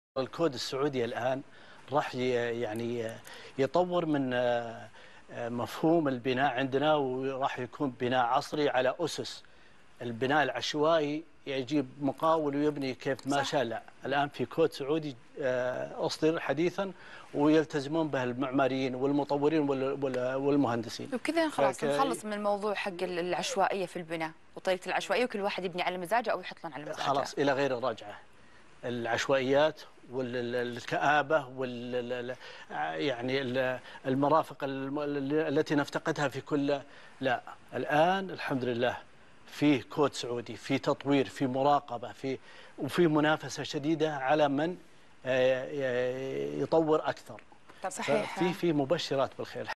الكود السعودي الآن راح يعني يطور من مفهوم البناء عندنا، وراح يكون بناء عصري على أسس. البناء العشوائي يجيب مقاول ويبني كيف ما صح. شاء، لا، الآن في كود سعودي أصدر حديثا ويلتزمون به المعماريين والمطورين والمهندسين. وبكذا خلاص نخلص من الموضوع حق العشوائية في البناء وطريقة العشوائية، وكل واحد يبني على مزاجه أو يحط لون على مزاجه. خلاص إلى غير الرجعة. العشوائيات والكآبة يعني المرافق التي نفتقدها في كل، لا، الآن الحمد لله فيه كود سعودي، في تطوير، في مراقبة، وفي منافسة شديدة على من يطور أكثر. صحيح. ففي مبشرات بالخير.